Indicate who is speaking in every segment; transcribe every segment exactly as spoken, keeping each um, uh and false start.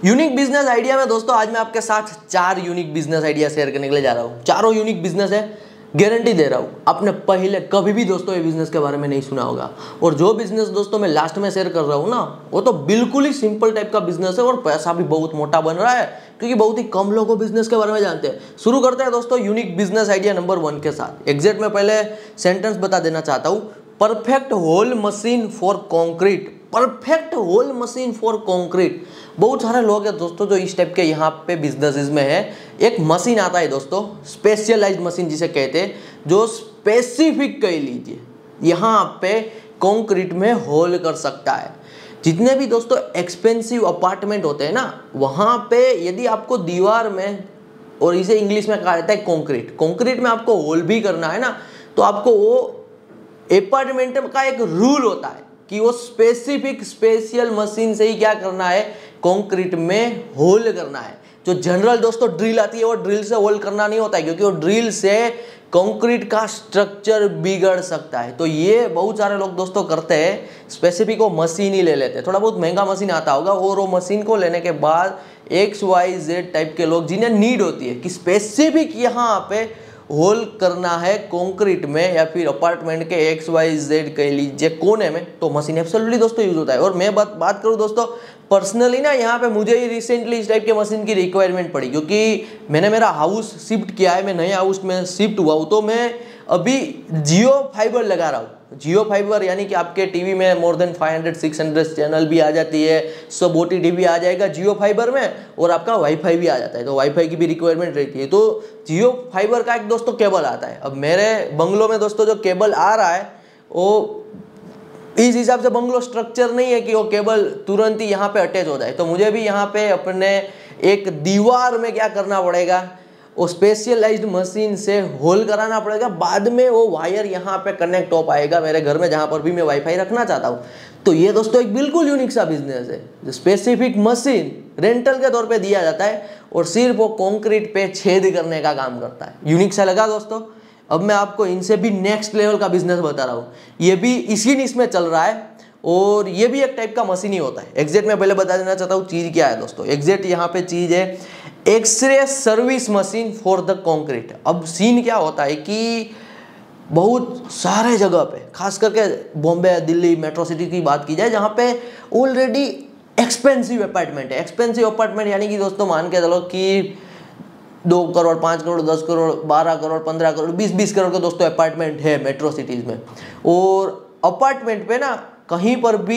Speaker 1: Unique business idea में दोस्तों आज मैं आपके साथ चार यूनिक बिजनेस आइडिया शेयर करने के लिए जा रहा हूँ। चारों यूनिक बिजनेस है, गारंटी दे रहा हूँ आपने पहले कभी भी दोस्तों ये बिजनेस के बारे में नहीं सुना होगा। और जो बिजनेस दोस्तों मैं लास्ट में शेयर कर रहा हूँ ना, वो तो बिल्कुल ही सिंपल टाइप का बिजनेस है और पैसा भी बहुत मोटा बन रहा है, क्योंकि बहुत ही कम लोग बिजनेस के बारे में जानते हैं। शुरू करते हैं दोस्तों unique business idea number one के साथ। एग्जैक्ट में पहले सेंटेंस बता देना चाहता हूँ, perfect hole machine for concrete. Perfect hole machine for concrete. बहुत सारे लोग हैं दोस्तों जो इस टाइप के यहाँ पे बिजनेसेस में है। एक मशीन आता है दोस्तों, स्पेशलाइज्ड मशीन जिसे कहते हैं, जो स्पेसिफिक कह लीजिए यहाँ पे कंक्रीट में होल कर सकता है। जितने भी दोस्तों एक्सपेंसिव अपार्टमेंट होते हैं ना, वहाँ पे यदि आपको दीवार में, और इसे इंग्लिश में कहा जाता है कंक्रीट, कंक्रीट में आपको होल भी करना है ना, तो आपको वो अपार्टमेंट का एक रूल होता है कि वो स्पेसिफिक स्पेशल मशीन से ही क्या करना है, कंक्रीट में होल करना है। जो जनरल दोस्तों ड्रिल आती है वो ड्रिल से होल करना नहीं होता है, क्योंकि वो ड्रिल से कंक्रीट का स्ट्रक्चर बिगड़ सकता है। तो ये बहुत सारे लोग दोस्तों करते हैं, स्पेसिफिक वो मशीन ही ले लेते हैं। थोड़ा बहुत महंगा मशीन आता होगा, और वो मशीन को लेने के बाद एक्स वाई जेड टाइप के लोग जिन्हें नीड होती है कि स्पेसिफिक यहाँ पे होल करना है कंक्रीट में या फिर अपार्टमेंट के एक्स वाई जेड कह लीजिए कोने में, तो मशीन एब्सोल्युटली दोस्तों यूज होता है। और मैं बात बात करूं दोस्तों पर्सनली ना, यहाँ पे मुझे ही रिसेंटली इस टाइप के मशीन की रिक्वायरमेंट पड़ी, क्योंकि मैंने मेरा हाउस शिफ्ट किया है, मैं नए हाउस में शिफ्ट हुआ हूँ। तो मैं अभी जियो फाइबर लगा रहा हूँ। जियो फाइबर यानी कि आपके टीवी में more than five hundred six hundred channel भी आ जाती है, सब ओ टी टी भी आ जाएगा जियो फाइबर में, और आपका वाईफाई भी आ जाता है। तो वाईफाई की भी रिक्वायरमेंट रहती है। तो जियो फाइबर का एक दोस्तों केबल आता है। अब मेरे बंगलों में दोस्तों जो केबल आ रहा है, वो इस हिसाब से बंगलो स्ट्रक्चर नहीं है कि वो केबल तुरंत ही यहाँ पे अटैच हो जाए। तो मुझे भी यहाँ पे अपने एक दीवार में क्या करना पड़ेगा, वो स्पेशलाइज्ड मशीन से होल कराना पड़ेगा। बाद में वो वायर यहाँ पे कनेक्ट हो पाएगा मेरे घर में, जहाँ पर भी मैं वाईफाई रखना चाहता हूँ। तो ये दोस्तों एक बिल्कुल यूनिक सा बिजनेस है, जो स्पेसिफिक मशीन रेंटल के तौर पे दिया जाता है और सिर्फ वो कंक्रीट पे छेद करने का काम करता है। यूनिक सा लगा दोस्तों। अब मैं आपको इनसे भी नेक्स्ट लेवल का बिजनेस बता रहा हूँ। ये भी इसी निश में चल रहा है और ये भी एक टाइप का मशीन ही होता है। एग्जैक्ट मैं पहले बता देना चाहता हूँ चीज़ क्या है दोस्तों। एग्जैक्ट यहाँ पे चीज़ है x ray service machine for the concrete. अब सीन क्या होता है कि बहुत सारे जगह पे, खास करके बॉम्बे, दिल्ली, मेट्रो सिटी की बात की जाए, जहाँ पे ऑलरेडी एक्सपेंसिव अपार्टमेंट है। एक्सपेंसिव अपार्टमेंट यानी कि दोस्तों मान के चलो कि दो करोड़, पाँच करोड़, दस करोड़, बारह करोड़, पंद्रह करोड़, बीस बीस करोड़ के दोस्तों अपार्टमेंट है मेट्रो सिटीज़ में। और अपार्टमेंट पे ना कहीं पर भी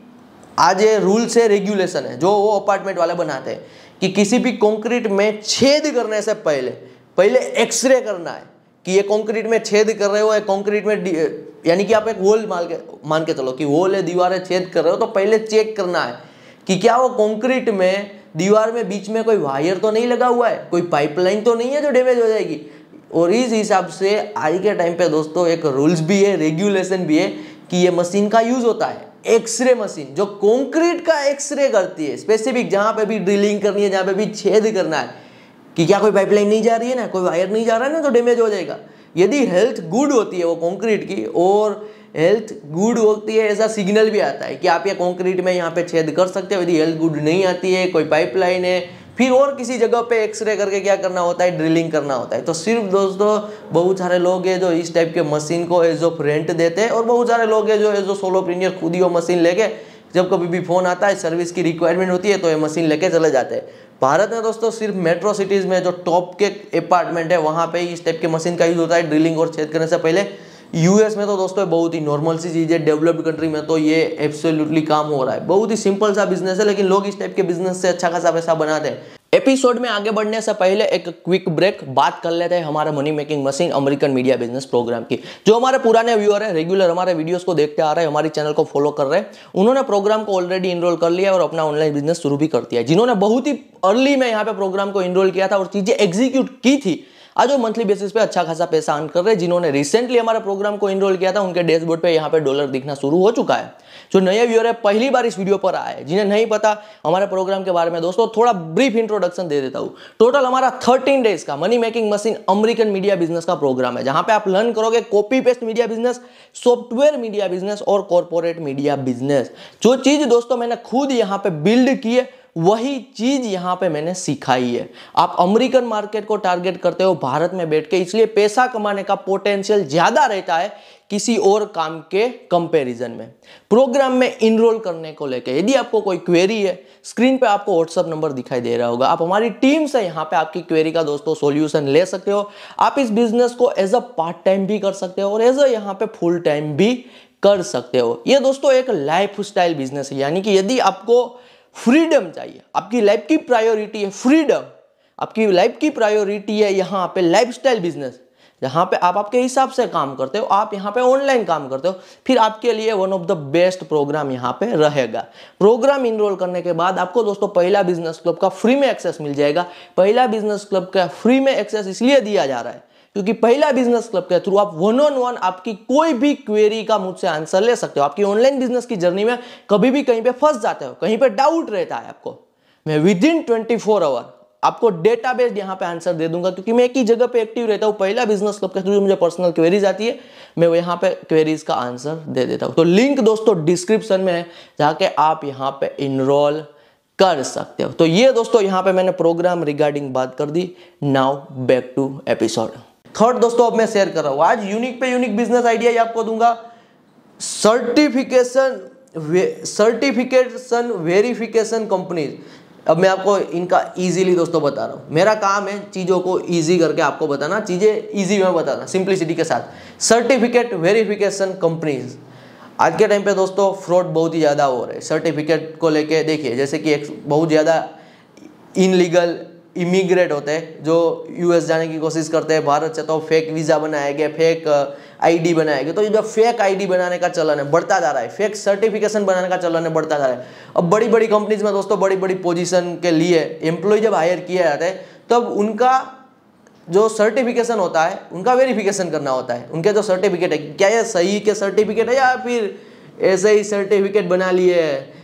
Speaker 1: आज ये रूल से रेगुलेशन है जो वो अपार्टमेंट वाले बनाते हैं कि किसी भी कंक्रीट में छेद करने से पहले पहले एक्सरे करना है कि ये कंक्रीट में छेद कर रहे हो, या कंक्रीट में, यानी कि आप एक वॉल मान के मान के चलो कि वॉल है, दीवारें छेद कर रहे हो, तो पहले चेक करना है कि क्या वो कंक्रीट में दीवार में बीच में कोई वायर तो नहीं लगा हुआ है, कोई पाइपलाइन तो नहीं है जो डैमेज हो जाएगी। और इस हिसाब से आज के टाइम पे दोस्तों एक रूल्स भी है, रेगुलेशन भी है कि ये मशीन का यूज होता है, एक्सरे मशीन, जो कंक्रीट का एक्सरे करती है। स्पेसिफिक जहां पे भी ड्रिलिंग करनी है, जहां पे भी छेद करना है कि क्या कोई पाइपलाइन नहीं जा रही है ना, कोई वायर नहीं जा रहा है ना, तो डैमेज हो जाएगा। यदि हेल्थ गुड होती है वो कंक्रीट की, और हेल्थ गुड होती है ऐसा सिग्नल भी आता है कि आप ये कंक्रीट में यहाँ पे छेद कर सकते हो। यदि हेल्थ गुड नहीं आती है, कोई पाइपलाइन है, फिर और किसी जगह पे एक्सरे करके क्या करना होता है, ड्रिलिंग करना होता है। तो सिर्फ दोस्तों बहुत सारे लोग हैं जो इस टाइप के मशीन को एज ऑफ रेंट देते हैं, और बहुत सारे लोग हैं जो एज ऑफ सोलोप्रेन्योर खुद ही वो मशीन लेके, जब कभी भी फोन आता है, सर्विस की रिक्वायरमेंट होती है, तो ये मशीन लेके चले जाते हैं। भारत में दोस्तों सिर्फ मेट्रो सिटीज़ में जो टॉप के अपार्टमेंट है वहाँ पे इस टाइप के मशीन का यूज होता है ड्रिलिंग और छेद करने से पहले। यूएस में तो दोस्तों बहुत ही नॉर्मल सी चीज़ है, डेवलप्ड कंट्री में तो ये एब्सोल्युटली काम हो रहा है। बहुत ही सिंपल सा बिजनेस है, लेकिन लोग इस टाइप के बिजनेस से अच्छा खासा पैसा बनाते हैं। एपिसोड में आगे बढ़ने से पहले एक क्विक ब्रेक, बात कर लेते हैं हमारे money making machine American media business program की। जो हमारे पुराने व्यूअर है, रेगुलर हमारे वीडियोस को देखते आ रहे हैं, हमारी चैनल को फॉलो कर रहे हैं, उन्होंने प्रोग्राम को ऑलरेडी इनरोल कर लिया और अपना ऑनलाइन बिजनेस शुरू भी कर दिया है। जिन्होंने बहुत ही अर्ली में यहाँ पे प्रोग्राम को इनरोल किया था और चीजें एग्जीक्यूट की थी, आज वो मंथली बेसिस पे अच्छा खासा पैसा अर्न कर रहे हैं। जिन्होंने रिसेंटली हमारे प्रोग्राम को इनरोल किया था, उनके डैशबोर्ड पे यहाँ पे डॉलर दिखना शुरू हो चुका है। जो नए व्यूअर है, पहली बार इस वीडियो पर आए, जिन्हें नहीं पता हमारे प्रोग्राम के बारे में, दोस्तों थोड़ा ब्रीफ इंट्रोडक्शन दे देता हूँ। टोटल हमारा थर्टीन डेज का money making machine American media business का प्रोग्राम है, जहां पे आप लर्न करोगे copy paste media business, software media business और कॉर्पोरेट मीडिया बिजनेस। जो चीज दोस्तों मैंने खुद यहाँ पे बिल्ड की है वही चीज यहाँ पे मैंने सिखाई है। आप अमेरिकन मार्केट को टारगेट करते हो भारत में बैठ के, इसलिए पैसा कमाने का पोटेंशियल ज्यादा रहता है किसी और काम के कंपैरिजन में। प्रोग्राम में इनरोल करने को लेकर यदि आपको कोई क्वेरी है, स्क्रीन पे आपको व्हाट्सएप नंबर दिखाई दे रहा होगा, आप हमारी टीम से यहाँ पे आपकी क्वेरी का दोस्तों सॉल्यूशन ले सकते हो। आप इस बिजनेस को एज अ पार्ट टाइम भी कर सकते हो और एज अ यहाँ पे फुल टाइम भी कर सकते हो। ये दोस्तों एक लाइफ स्टाइल बिजनेस है, यानी कि यदि आपको फ्रीडम चाहिए, आपकी लाइफ की प्रायोरिटी है फ्रीडम, आपकी लाइफ की प्रायोरिटी है यहाँ पे लाइफस्टाइल बिजनेस, जहाँ पे आप आपके हिसाब से काम करते हो, आप यहाँ पे ऑनलाइन काम करते हो, फिर आपके लिए one of the best program यहाँ पे रहेगा। प्रोग्राम इनरोल करने के बाद आपको दोस्तों पहला बिजनेस क्लब का फ्री में एक्सेस मिल जाएगा। पहला बिजनेस क्लब का फ्री में एक्सेस इसलिए दिया जा रहा है क्योंकि पहला बिजनेस क्लब के थ्रू आप वन ऑन वन आपकी कोई भी क्वेरी का मुझसे आंसर ले सकते हो। आपकी ऑनलाइन बिजनेस की जर्नी में कभी भी कहीं पे फंस जाते हो, कहीं पे डाउट रहता है आपको, मैं within twenty four hour आपको डेटाबेस यहाँ पे आंसर दे दूंगा, क्योंकि मैं एक ही जगह पे एक्टिव रहता हूँ। पहला बिजनेस क्लब के थ्रू मुझे पर्सनल क्वेरीज आती है, मैं वो यहाँ पे क्वेरीज का आंसर दे देता हूँ। तो लिंक दोस्तों डिस्क्रिप्शन में है, जाके आप यहाँ पे इनरोल कर सकते हो। तो ये दोस्तों यहाँ पे मैंने प्रोग्राम रिगार्डिंग बात कर दी। Now back to episode. Third दोस्तों अब मैं शेयर कर रहा हूँ, आज यूनिक पे यूनिक बिजनेस आइडिया ये आपको दूंगा। Certification certification verification companies. अब मैं आपको इनका इजीली दोस्तों बता रहा हूँ, मेरा काम है चीज़ों को इजी करके आपको बताना, चीज़ें इजी में बताना सिंप्लिसिटी के साथ। सर्टिफिकेट वेरिफिकेशन कंपनीज आज के टाइम पे दोस्तों फ्रॉड बहुत ही ज़्यादा हो रहे हैं सर्टिफिकेट को लेके। देखिए जैसे कि एक बहुत ज़्यादा इनलीगल इमिग्रेट होते हैं जो यूएस जाने की कोशिश करते हैं भारत से, तो फेक वीज़ा बनाए गए, फेक आईडी बनाए गए। तो ये जो फेक आईडी बनाने का चलन है बढ़ता जा रहा है, फेक सर्टिफिकेशन बनाने का चलन है बढ़ता जा रहा है। अब बड़ी बड़ी कंपनीज में दोस्तों बड़ी बड़ी पोजीशन के लिए एम्प्लॉय जब हायर किया जाता है तब उनका जो सर्टिफिकेशन होता है उनका वेरिफिकेशन करना होता है। उनके जो सर्टिफिकेट है क्या ये सही के सर्टिफिकेट है या फिर ऐसे ही सर्टिफिकेट बना लिए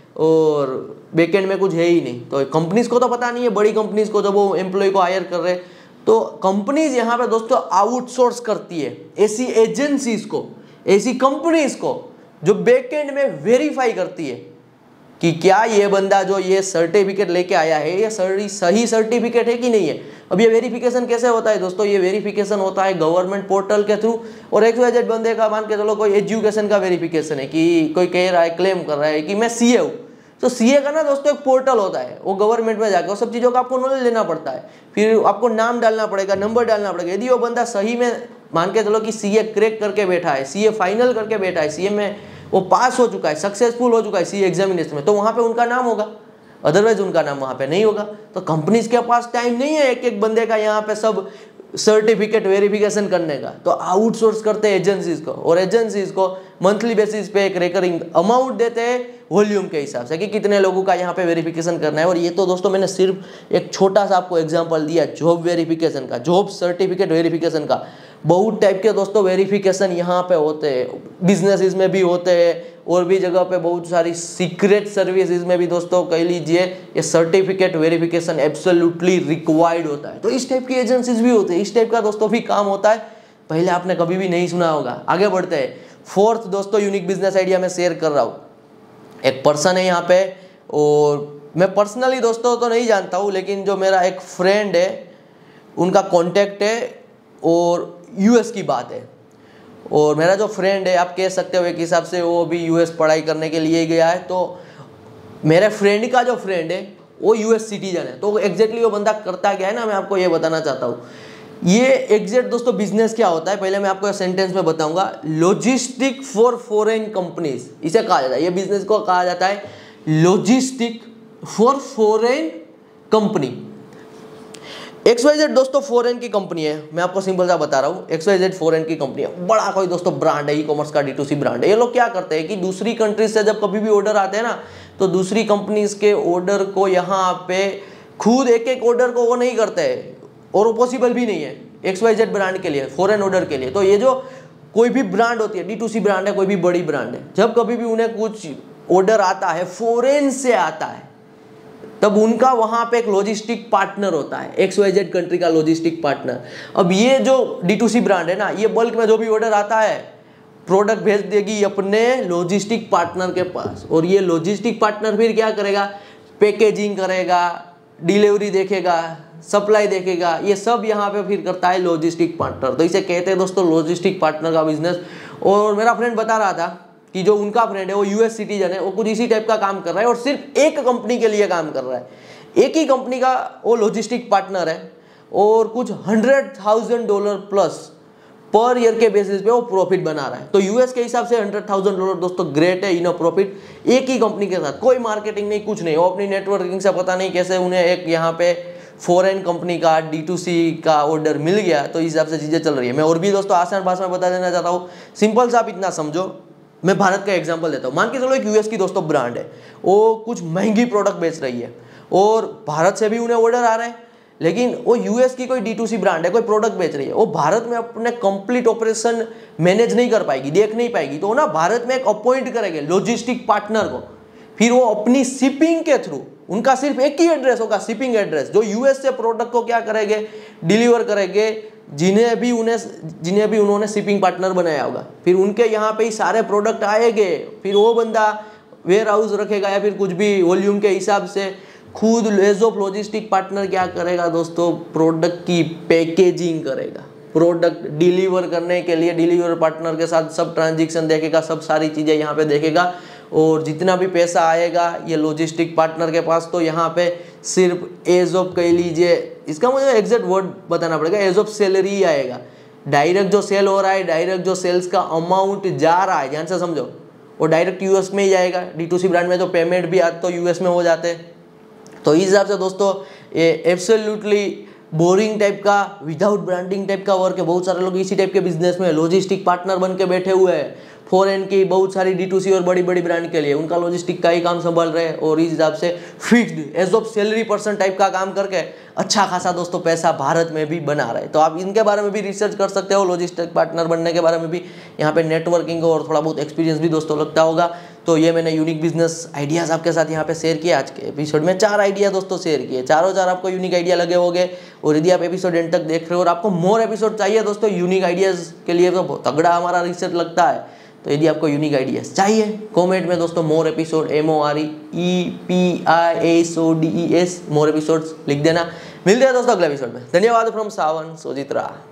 Speaker 1: और बैकएंड में कुछ है ही नहीं। तो कंपनीज को तो पता नहीं है, बड़ी कंपनीज को जब वो एम्प्लॉय को हायर कर रहे हैं तो कंपनीज यहाँ पे दोस्तों आउटसोर्स करती है ऐसी एजेंसीज को, ऐसी कंपनीज को जो बैकएंड में वेरीफाई करती है कि क्या ये बंदा जो ये सर्टिफिकेट लेके आया है ये सही सर्टिफिकेट है कि नहीं है। अब ये वेरिफिकेशन कैसे होता है दोस्तों, ये वेरिफिकेशन होता है गवर्नमेंट पोर्टल के थ्रू। और एक वजह बंदे का मान के चलो कोई एजुकेशन का वेरिफिकेशन है कि कोई कह रहा है, क्लेम कर रहा है कि मैं सीए हूँ, तो सीए का ना दोस्तों एक पोर्टल होता है, वो गवर्नमेंट में जाकर वो सब चीज़ों का आपको नॉलेज लेना पड़ता है, फिर आपको नाम डालना पड़ेगा, नंबर डालना पड़ेगा। यदि वो बंदा सही में मान के चलो कि सीए क्रैक करके बैठा है, सीए फाइनल करके बैठा है, सीए में वो पास हो चुका है, सक्सेसफुल हो चुका है सीए एग्जामिनेशन में, तो वहाँ पे उनका नाम होगा, अदरवाइज उनका नाम वहाँ पे नहीं होगा। तो कंपनीज के पास टाइम नहीं है एक एक बंदे का यहाँ पे सब सर्टिफिकेट वेरिफिकेशन करने का, तो आउटसोर्स करते हैं एजेंसीज को, और एजेंसीज को मंथली बेसिस पे एक रिकरिंग अमाउंट देते हैं वॉल्यूम के हिसाब से कि कितने लोगों का यहाँ पे वेरिफिकेशन करना है। और ये तो दोस्तों मैंने सिर्फ एक छोटा सा आपको एग्जांपल दिया जॉब वेरिफिकेशन का, जॉब सर्टिफिकेट वेरिफिकेशन का। बहुत टाइप के दोस्तों वेरिफिकेशन यहाँ पे होते हैं, बिजनेसेस में भी होते हैं और भी जगह पे बहुत सारी सीक्रेट सर्विसेज में भी दोस्तों कह लीजिए ये सर्टिफिकेट वेरिफिकेशन एब्सोल्युटली रिक्वायर्ड होता है। तो इस टाइप की एजेंसीज भी होते हैं, इस टाइप का दोस्तों भी काम होता है, पहले आपने कभी भी नहीं सुना होगा। आगे बढ़ते हैं, फोर्थ दोस्तों यूनिक बिजनेस आइडिया में शेयर कर रहा हूँ। एक पर्सन है यहाँ पे, और मैं पर्सनली दोस्तों तो नहीं जानता हूँ, लेकिन जो मेरा एक फ्रेंड है उनका कॉन्टेक्ट है और यूएस की बात है। और मेरा जो फ्रेंड है आप कह सकते हो एक हिसाब से वो भी यूएस पढ़ाई करने के लिए गया है। तो मेरे फ्रेंड का जो फ्रेंड है वो यूएस सिटीजन है। तो एग्जैक्टली वो बंदा करता क्या है ना, मैं आपको ये बताना चाहता हूँ। ये एग्जैक्ट दोस्तों बिजनेस क्या होता है, पहले मैं आपको सेंटेंस में बताऊंगा। लॉजिस्टिक फॉर फॉरेन कंपनीज इसे कहा जाता है, ये बिजनेस को कहा जाता है logistic for foreign company. X Y Z दोस्तों फॉरेन की कंपनी है, मैं आपको सिंपल सा बता रहा हूँ। एक्स वाई जेड फॉरेन की कंपनी है, बड़ा कोई दोस्तों ब्रांड है, ई कॉमर्स का डी टू सी ब्रांड है। ये लोग क्या करते हैं कि दूसरी कंट्रीज से जब कभी भी ऑर्डर आते हैं ना, तो दूसरी कंपनीज के ऑर्डर को यहाँ पे खुद एक एक ऑर्डर को वो नहीं करते हैं, और वो पॉसिबल भी नहीं है एक्स वाई जेड ब्रांड के लिए, फॉरेन ऑर्डर के लिए। तो ये जो कोई भी ब्रांड होती है, डी टू सी ब्रांड है, कोई भी बड़ी ब्रांड है, जब कभी भी उन्हें कुछ ऑर्डर आता है फॉरेन से आता है, तब उनका वहां पे एक लॉजिस्टिक पार्टनर होता है, एक्स वाई जेड कंट्री का लॉजिस्टिक पार्टनर। अब ये जो डी टू सी ब्रांड है ना, ये बल्क में जो भी ऑर्डर आता है प्रोडक्ट भेज देगी अपने लॉजिस्टिक पार्टनर के पास, और ये लॉजिस्टिक पार्टनर फिर क्या करेगा, पैकेजिंग करेगा, डिलीवरी देखेगा, सप्लाई देखेगा, ये सब यहाँ पे फिर करता है लॉजिस्टिक पार्टनर। तो इसे कहते हैं दोस्तों लॉजिस्टिक पार्टनर का बिजनेस। और मेरा फ्रेंड बता रहा था कि जो उनका फ्रेंड है वो यूएस सिटीजन है, वो कुछ इसी टाइप का काम कर रहा है और सिर्फ एक कंपनी के लिए काम कर रहा है, एक ही कंपनी का वो लॉजिस्टिक पार्टनर है और कुछ hundred thousand dollar plus per year के बेसिस पे वो प्रॉफिट बना रहा है। तो यूएस के हिसाब से हंड्रेड थाउजेंड डॉलर दोस्तों ग्रेट है इन प्रॉफिट, एक ही कंपनी के साथ, कोई मार्केटिंग नहीं, कुछ नहीं। वो अपनी नेटवर्किंग से पता नहीं कैसे उन्हें एक यहाँ पे फॉरेन कंपनी का डी टू सी का ऑर्डर मिल गया, तो इस हिसाब से चीज़ें चल रही है। मैं और भी दोस्तों आसान भाषा में बता देना चाहता हूँ, सिंपल सा आप इतना समझो। मैं भारत का एग्जांपल देता हूँ, मान के चलो एक यूएस की दोस्तों ब्रांड है, वो कुछ महंगी प्रोडक्ट बेच रही है और भारत से भी उन्हें ऑर्डर आ रहे हैं, लेकिन वो यूएस की कोई डी टू सी ब्रांड है, कोई प्रोडक्ट बेच रही है, वो भारत में अपने कंप्लीट ऑपरेशन मैनेज नहीं कर पाएगी, देख नहीं पाएगी, तो ना भारत में एक अपॉइंट करेंगे लॉजिस्टिक पार्टनर को, फिर वो अपनी शिपिंग के थ्रू, उनका सिर्फ एक ही एड्रेस होगा, शिपिंग एड्रेस, जो यूएस से प्रोडक्ट को क्या करेंगे, डिलीवर करेंगे जिन्हें भी उन्हें जिन्हें भी उन्होंने शिपिंग पार्टनर बनाया होगा, फिर उनके यहाँ पे ही सारे प्रोडक्ट आएंगे, फिर वो बंदा वेयर हाउस रखेगा या फिर कुछ भी वॉल्यूम के हिसाब से खुद एज ऑफ लॉजिस्टिक पार्टनर क्या करेगा दोस्तों, प्रोडक्ट की पैकेजिंग करेगा, प्रोडक्ट डिलीवर करने के लिए डिलीवर पार्टनर के साथ सब ट्रांजेक्शन देखेगा, सब सारी चीज़ें यहाँ पे देखेगा, और जितना भी पैसा आएगा ये लॉजिस्टिक पार्टनर के पास, तो यहाँ पे सिर्फ एज ऑफ कह लीजिए, इसका मुझे एग्जैक्ट वर्ड बताना पड़ेगा, एज ऑफ सैलरी ही आएगा। डायरेक्ट जो सेल हो रहा है, डायरेक्ट जो सेल्स का अमाउंट जा रहा है, ध्यान से समझो, वो डायरेक्ट यूएस में ही जाएगा। डी टू सी ब्रांड में तो पेमेंट भी आज तो यूएस में हो जाते हैं। तो इस हिसाब से दोस्तों ये एब्सोल्युटली बोरिंग टाइप का, विदाउट ब्रांडिंग टाइप का वर्क है। बहुत सारे लोग इसी टाइप के बिजनेस में लॉजिस्टिक पार्टनर बन के बैठे हुए हैं, फॉरेन की बहुत सारी डी टू सी और बड़ी बड़ी ब्रांड के लिए उनका लॉजिस्टिक का ही काम संभाल रहे हैं, और इस हिसाब से fixed age of salary person type का काम करके अच्छा खासा दोस्तों पैसा भारत में भी बना रहे हैं। तो आप इनके बारे में भी रिसर्च कर सकते हो, लॉजिस्टिक पार्टनर बनने के बारे में भी। यहाँ पे नेटवर्किंग और थोड़ा बहुत एक्सपीरियंस भी दोस्तों लगता होगा। तो ये मैंने यूनिक बिजनेस आइडियाज़ आपके साथ यहाँ पे शेयर किया। आज के एपिसोड में चार आइडिया दोस्तों शेयर किए, चारों चार आपको यूनिक आइडिया लगे होंगे। और यदि आप एपिसोड एंड तक देख रहे हो और आपको मोर एपिसोड चाहिए दोस्तों यूनिक आइडियाज़ के लिए, तो बहुत तगड़ा हमारा रिसर्च लगता है। तो यदि आपको यूनिक आइडियाज़ चाहिए, कमेंट में दोस्तों more episode, M O R E E P I S O D E S, more episodes लिख देना। मिलते हैं दोस्तों अगले एपिसोड में। धन्यवाद फ्रॉम सावन सोजित्रा।